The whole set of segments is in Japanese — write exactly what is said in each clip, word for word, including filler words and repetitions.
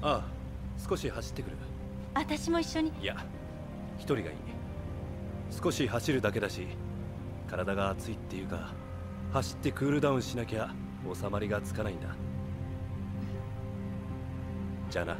ああ、少し走ってくる。 私も一緒に。 いや、一人がいい。少し走るだけだし、体が熱いっていうか、走ってクールダウンしなきゃ収まりがつかないんだ。じゃあな。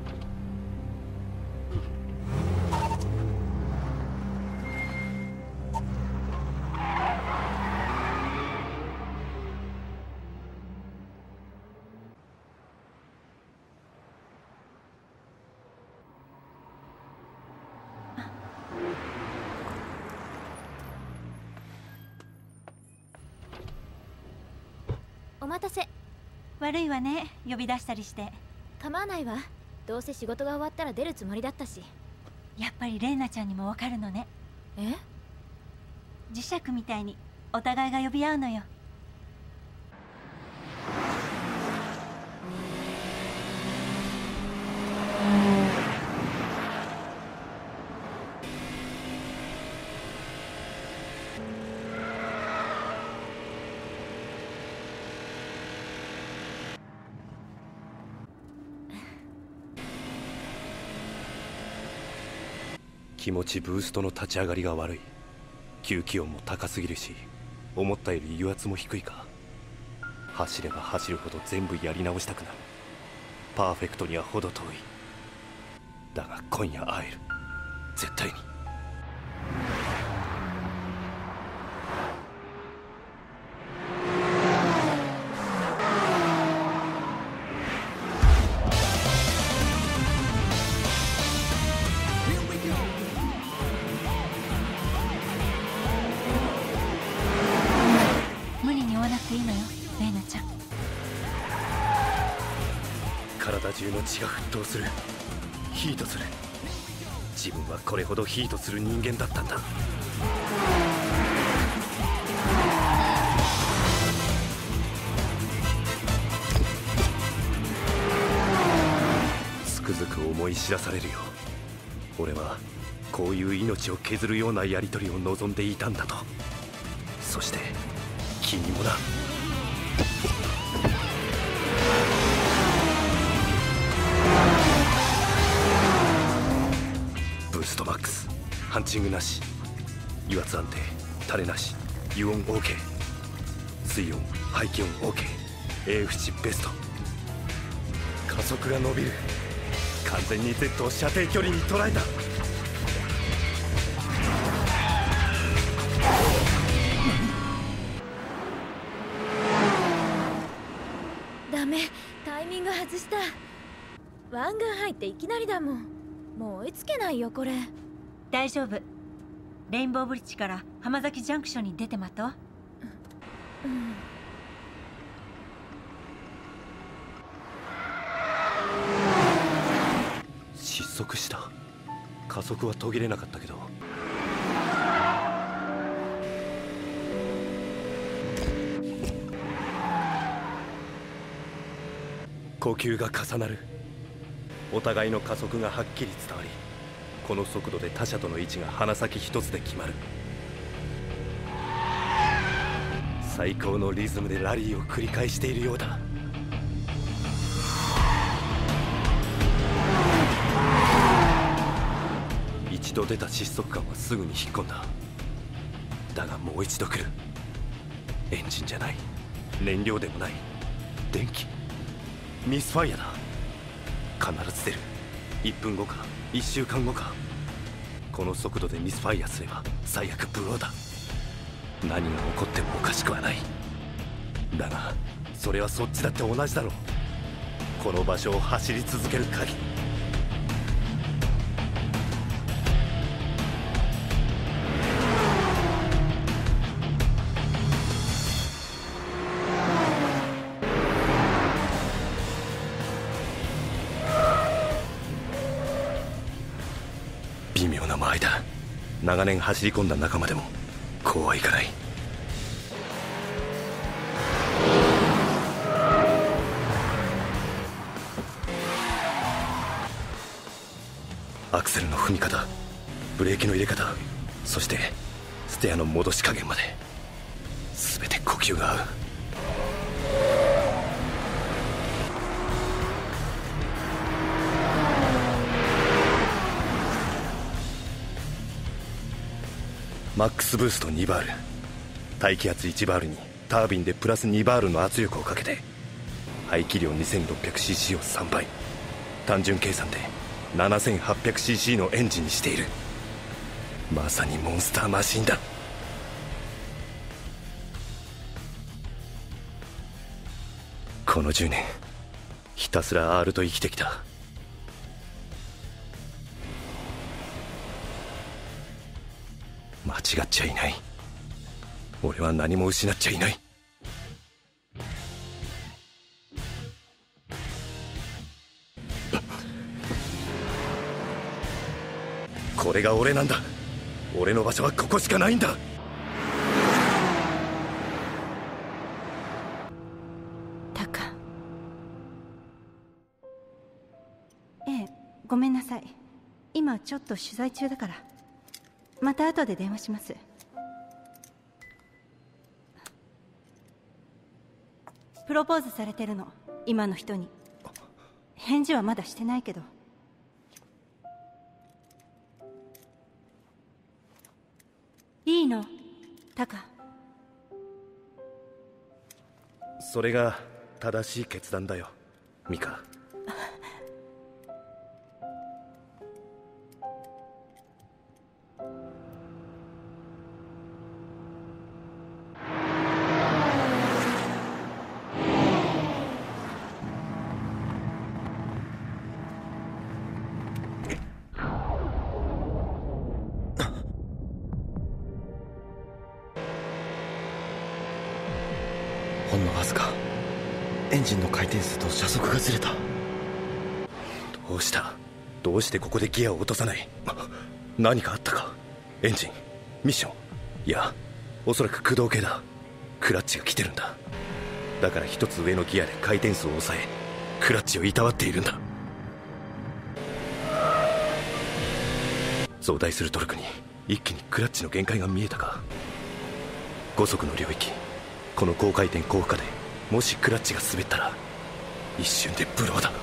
お待たせ。 悪いわね、呼び出したりして。 構わないわ。どうせ仕事が終わったら出るつもりだったし。 やっぱりレイナちゃんにもわかるのね。 え？ 磁石みたいにお互いが呼び合うのよ。 気持ちブーストの立ち上がりが悪い。吸気音も高すぎるし、思ったより油圧も低いか。走れば走るほど全部やり直したくなる。パーフェクトには程遠い。だが今夜会える、絶対に。体中の血が沸騰する。ヒートする。自分はこれほどヒートする人間だったんだ。つくづく思い知らされるよ。俺はこういう命を削るようなやり取りを望んでいたんだと。そして君もな。ブーストマックス、ハンチングなし、油圧安定、垂れなし、油温 OK、 水温、排気温 OK、 エーエフ 値ベスト。加速が伸びる。完全に Z を射程距離に捉えた。 ダメ、タイミング外した。湾岸入っていきなりだもん。もう追いつけないよこれ。 大丈夫。レインボーブリッジから浜崎ジャンクションに出て待とう。うん、 失速した。加速は途切れなかったけど。呼吸が重なる。お互いの加速がはっきり伝わり、この速度で他者との位置が鼻先一つで決まる。最高のリズムでラリーを繰り返しているようだ。一度出た失速感はすぐに引っ込んだ。だがもう一度来る。エンジンじゃない、燃料でもない、電気。ミスファイアだ。必ず出る。いっぷんごかいっしゅうかんごか。この速度でミスファイアすれば最悪ブローだ。何が起こってもおかしくはない。だがそれはそっちだって同じだろう。この場所を走り続ける限り。微妙な間合いだ。長年走り込んだ仲間でもこうはいかない。アクセルの踏み方、ブレーキの入れ方、そしてステアの戻し加減まで全て呼吸が合う。 マックスブーストにバール、大気圧いちバールにタービンでプラスにバールの圧力をかけて排気量 にせんろっぴゃくシーシー をさんばい、単純計算で ななせんはっぴゃくシーシー のエンジンにしている。まさにモンスターマシンだ。このじゅうねんひたすら R と生きてきた。間違っちゃいない。俺は何も失っちゃいない。これが俺なんだ。俺の場所はここしかないんだ。 タカ。ええ、ごめんなさい。今ちょっと取材中だから。また後で電話します。プロポーズされてるの、今の人に。返事はまだしてないけど。いいの、タカ。 それが正しい決断だよ、ミカ。 ほんのわずか。エンジンの回転数と車速がずれた。 どうした？どうしてここでギアを落とさない？何かあったか？エンジン、ミッション、いや、おそらく駆動系だ。クラッチが来てるんだ。だから一つ上のギアで回転数を抑え、クラッチをいたわっているんだ。増大するトルクに一気にクラッチの限界が見えたか。ご速の領域、この高回転高負荷でもしクラッチが滑ったら一瞬でブローだ。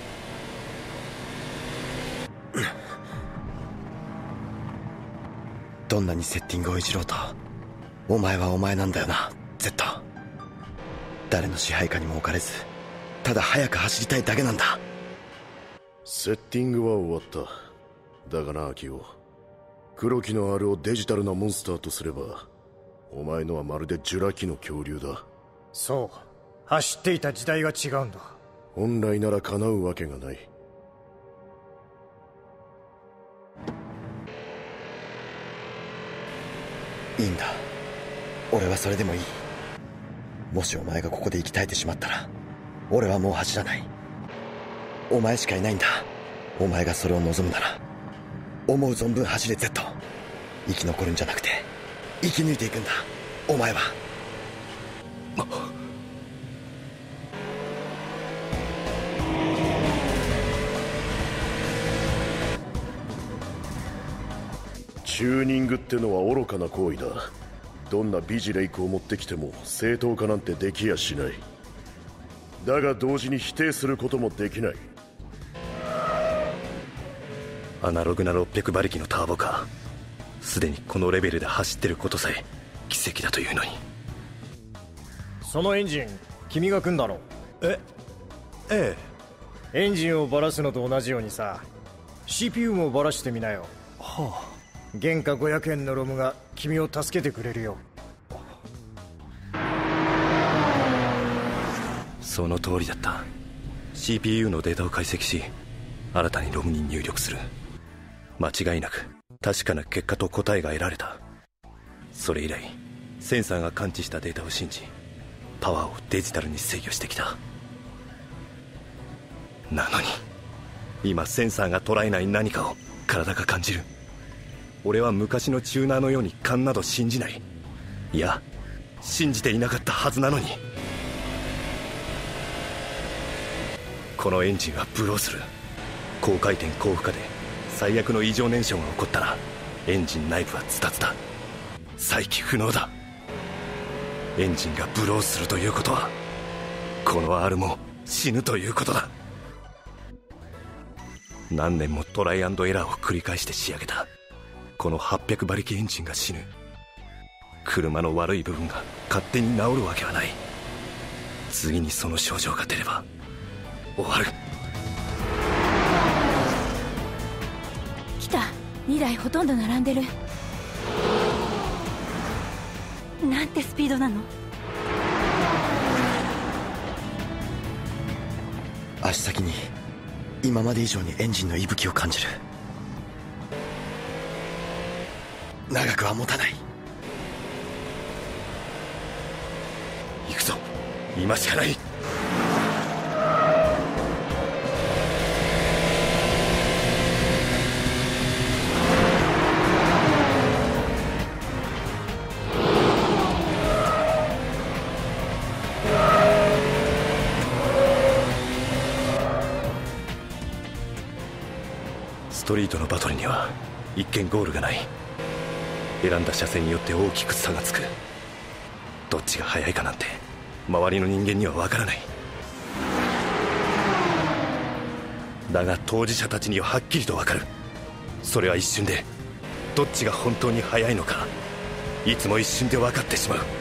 どんなにセッティングをいじろうと、お前はお前なんだよな、Z。誰の支配下にも置かれず、ただ速く走りたいだけなんだ。 セッティングは終わった。だがな、アキオ、黒木の R をデジタルなモンスターとすれば、お前のはまるでジュラ紀の恐竜だ。 そう、走っていた時代が違うんだ。 本来なら叶うわけがない。 いいんだ、俺はそれでもいい。もしお前がここで息絶えてしまったら、俺はもう走らない。お前しかいないんだ。お前がそれを望むなら思う存分走れ Z。 生き残るんじゃなくて生き抜いていくんだ、お前は。 チューニングってのは愚かな行為だ。どんな美ジレイクを持ってきても正当化なんてできやしない。だが同時に否定することもできない。 アナログなろっぴゃく馬力のターボカー、すでにこのレベルで走ってることさえ奇跡だというのに。 そのエンジン君が組んだろ。 えええエンジンをバラすのと同じようにさ、 シーピーユー もバラしてみなよ。 はあ、 原価ごひゃくえんのロムが君を助けてくれるよ。 その通りだった。 シーピーユー のデータを解析し、新たにロムに入力する。間違いなく確かな結果と答えが得られた。それ以来センサーが感知したデータを信じ、パワーをデジタルに制御してきた。なのに今センサーが捉えない何かを体が感じる。俺は昔のチューナーのように勘など信じない。いや、信じていなかったはずなのに。このエンジンはブローする。高回転高負荷で最悪の異常燃焼が起こったらエンジン内部はズタズタ、再起不能だ。エンジンがブローするということは、この R も死ぬということだ。何年もトライアンドエラーを繰り返して仕上げたこのはっぴゃく馬力エンジンが死ぬ。 車の悪い部分が勝手に治るわけはない。次にその症状が出れば終わる。 来た。にだいほとんど並んでる。 なんてスピードなの。 足先に今まで以上にエンジンの息吹を感じる。長くは持たない。 行くぞ、今しかない。ストリートのバトルには一見ゴールがない。選んだ車線によって大きく差がつく。どっちが速いかなんて周りの人間には分からない。だが当事者たちにははっきりと分かる。それは一瞬でどっちが本当に速いのか、いつも一瞬で分かってしまう。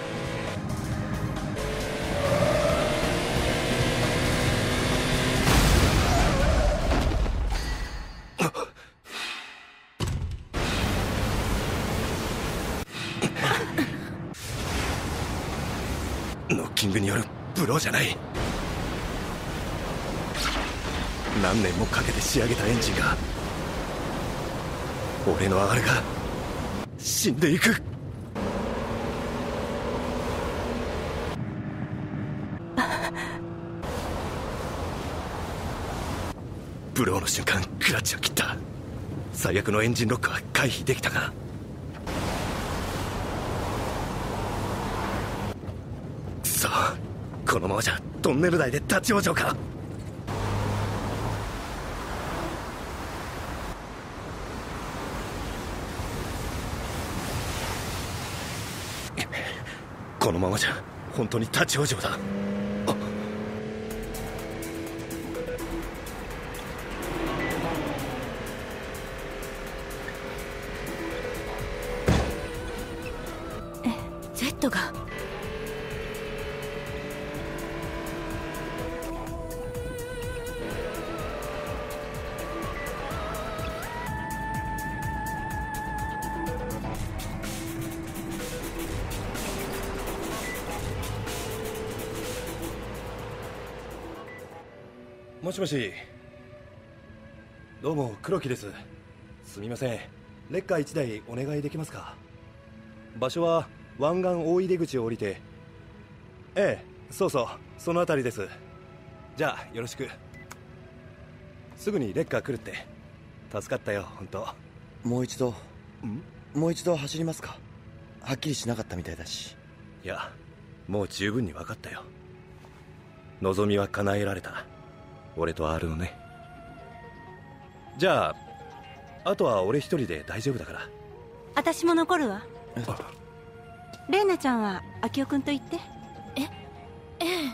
ノッキングによるブローじゃない。何年もかけて仕上げたエンジンが、俺のあれが死んでいく。ブローの瞬間クラッチを切った。最悪のエンジンロックは回避できたが、くそ、このままじゃトンネル内で立ち往生か。このままじゃ本当に立ち往生だ。あっ、 Z が。 もしもし。どうも黒木です。すみません、レッカーいちだいお願いできますか。場所は湾岸大井出口を降りて。ええ、そうそう、その辺りです。じゃあよろしく。すぐにレッカー来るって。助かったよ本当。 もう一度んもう一度走りますか。はっきりしなかったみたいだし。 いや、もう十分に分かったよ。望みは叶えられた。俺と R のね。じゃああとは俺一人で大丈夫だから。 私も残るわ。レイナちゃんは明夫君と行って。 えええ。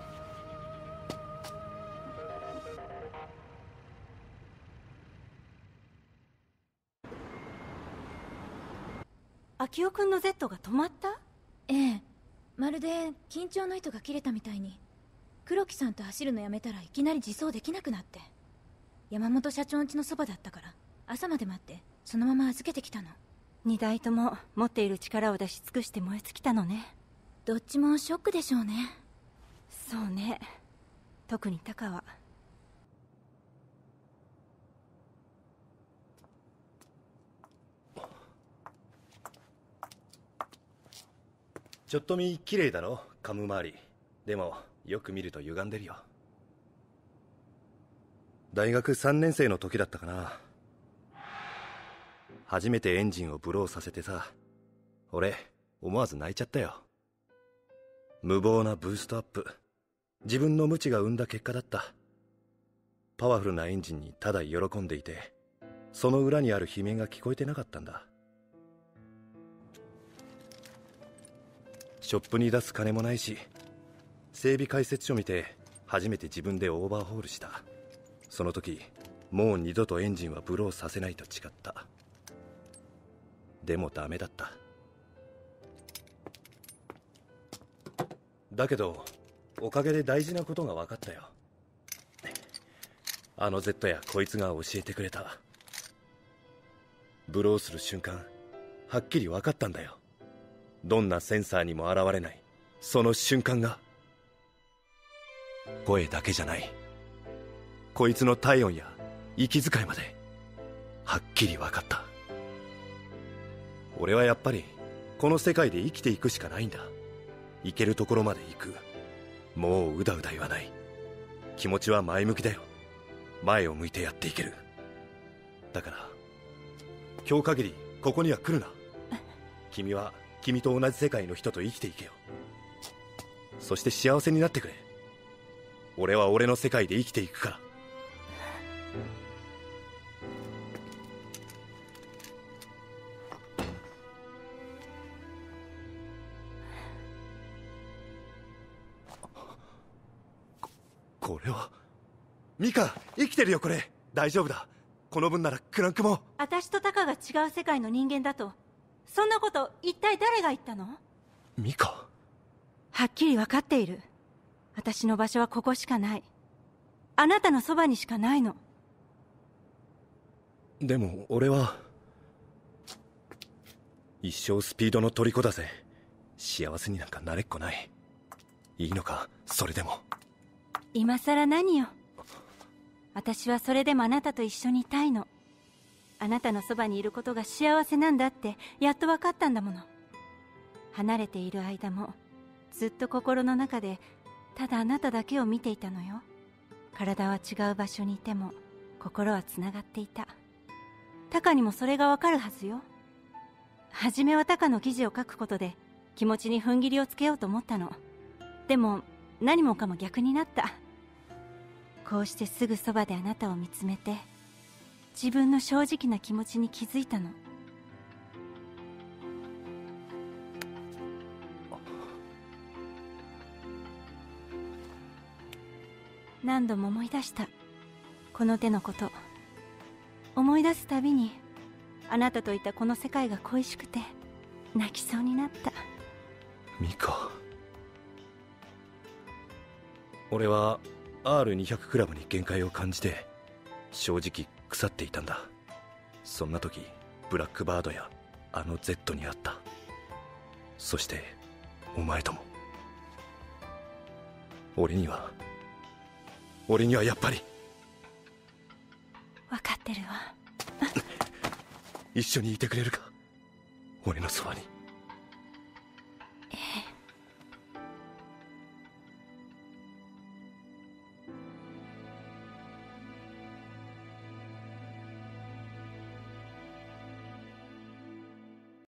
明夫君の Z が止まった？ ええ、まるで緊張の糸が切れたみたいに。黒木さんと走るのやめたらいきなり自走できなくなって。山本社長ん家のそばだったから朝まで待ってそのまま預けてきたの。 二台とも持っている力を出し尽くして燃え尽きたのね。 どっちもショックでしょうね。 そうね、特にタカは。 ちょっと見綺麗だろカム周り。でもよく見ると歪んでるよ。大学さんねん生の時だったかな。初めてエンジンをブローさせてさ、俺思わず泣いちゃったよ。無謀なブーストアップ、自分の無知が生んだ結果だった。パワフルなエンジンにただ喜んでいて、その裏にある悲鳴が聞こえてなかったんだ。ショップに出す金もないし、整備解説書見て初めて自分でオーバーホールした。その時もう二度とエンジンはブローさせないと誓った。でもダメだった。 だけどおかげで大事なことが分かったよ。あの Z やこいつが教えてくれた。ブローする瞬間はっきり分かったんだよ。どんなセンサーにも現れないその瞬間が。声だけじゃない、こいつの体温や息遣いまではっきり分かった。俺はやっぱりこの世界で生きていくしかないんだ。行けるところまで行く。もううだうだ言わない。気持ちは前向きだよ。前を向いてやっていける。だから今日限りここには来るな。君は君と同じ世界の人と生きていけよ。そして幸せになってくれ。俺は俺の世界で生きていくから。こ、これはミカ、生きてるよ。これ大丈夫だ。この分ならクランクも。 私とタカが違う世界の人間だと、そんなこと一体誰が言ったの？ ミカ、 はっきり分かっている。私の場所はここしかない。あなたのそばにしかないの。 でも俺は一生スピードの虜だぜ。幸せになんかなれっこない。いいのか、それでも。 今さら何よ。私はそれでもあなたと一緒にいたいの。あなたのそばにいることが幸せなんだってやっと分かったんだもの。離れている間もずっと心の中でただあなただけを見ていたのよ。体は違う場所にいても心はつながっていた。タカにもそれが分かるはずよ。初めはタカの記事を書くことで気持ちに踏ん切りをつけようと思ったの。でも何もかも逆になった。こうしてすぐそばであなたを見つめて自分の正直な気持ちに気づいたの。何度も思い出した、この手のこと。思い出すたびにあなたといたこの世界が恋しくて泣きそうになった。 ミカ、俺は アールにひゃく クラブに限界を感じて正直腐っていたんだ。そんな時ブラックバードやあの Z に会った。そしてお前とも。俺には俺にはやっぱり分かってるわ。 一緒にいてくれるか、俺のそばに。